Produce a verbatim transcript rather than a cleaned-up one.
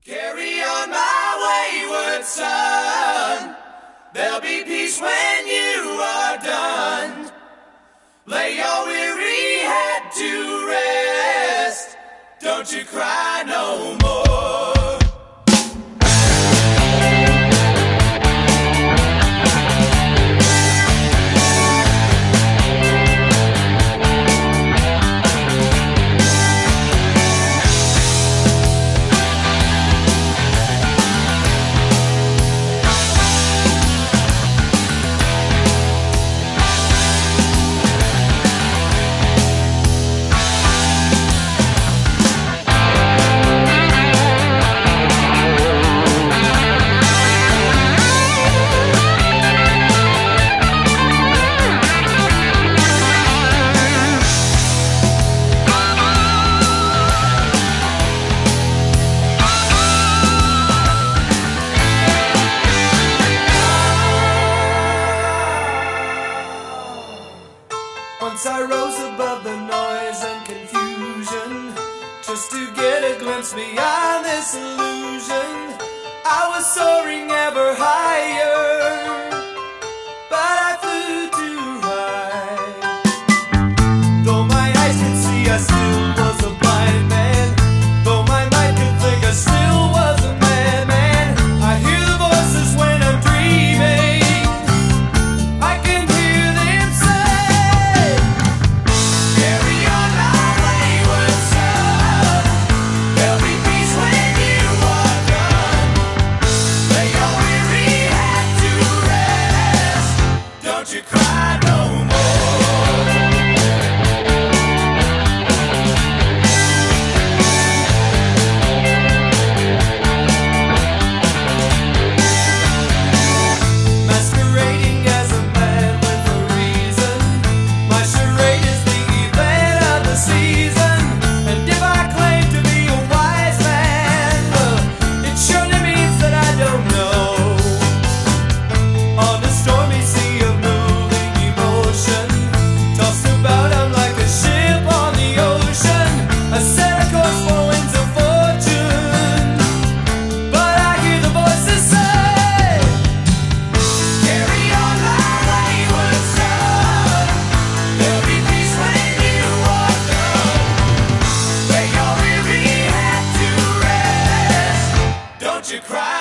Carry on, my wayward son. There'll be peace when you are done. Lay your weary head to rest. Don't you cry no more. Once I rose above the noise and confusion, just to get a glimpse beyond this illusion. I was soaring ever higher, but I flew too high. Though my eyes could see, I still was a blind man. Though my mind could think, I still was a madman. I hear the voices when I'm dreaming. I can hear them say, you cry no more. Masquerading as a man with a reason. My charade is the event of the season. And if I claim to be a wise man, well, it surely means that I don't know. On a stormy sea of tossed about, I'm like a ship on the ocean. I set a course for winds of fortune, but I hear the voices say, carry on, my wayward son. There'll be peace when you are done. Lay your weary head to rest. Don't you cry.